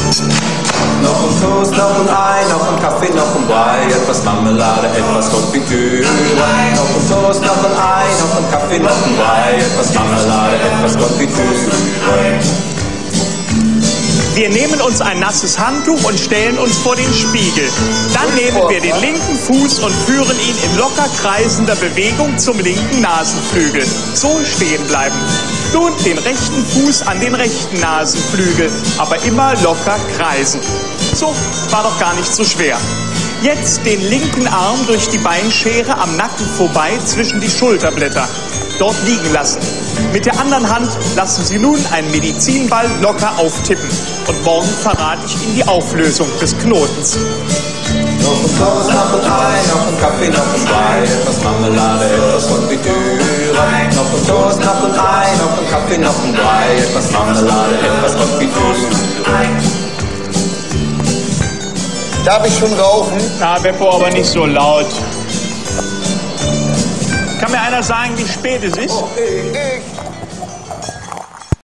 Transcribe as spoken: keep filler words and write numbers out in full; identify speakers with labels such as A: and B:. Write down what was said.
A: Noch ein Toast, noch ein Ei, noch ein Kaffee, noch ein Brei, etwas Marmelade, etwas Konfitüre. Noch ein Toast, noch ein Ei, noch ein Kaffee, noch ein Brei, etwas Marmelade, etwas Konfitüre.
B: Wir nehmen uns ein nasses Handtuch und stellen uns vor den Spiegel. Dann nehmen wir den linken Fuß und führen ihn in locker kreisender Bewegung zum linken Nasenflügel. So stehen bleiben. Nun den rechten Fuß an den rechten Nasenflügel, aber immer locker kreisen. So, war doch gar nicht so schwer. Jetzt den linken Arm durch die Beinschere am Nacken vorbei zwischen die Schulterblätter. Dort liegen lassen. Mit der anderen Hand lassen Sie nun einen Medizinball locker auftippen. Und morgen verrate ich Ihnen die Auflösung des Knotens.
A: Noch ein Toast, noch ein Ei, noch ein Kaffee, noch ein Brei, etwas Marmelade, etwas Konfitüre. Noch ein Toast, noch ein Ei, noch ein Kaffee, noch ein Brei, etwas Marmelade, etwas Konfitüre.
C: Darf ich schon rauchen?
B: Na, Beppo, aber nicht so laut. Kann mir einer sagen, wie spät es ist?
C: Oh, ich.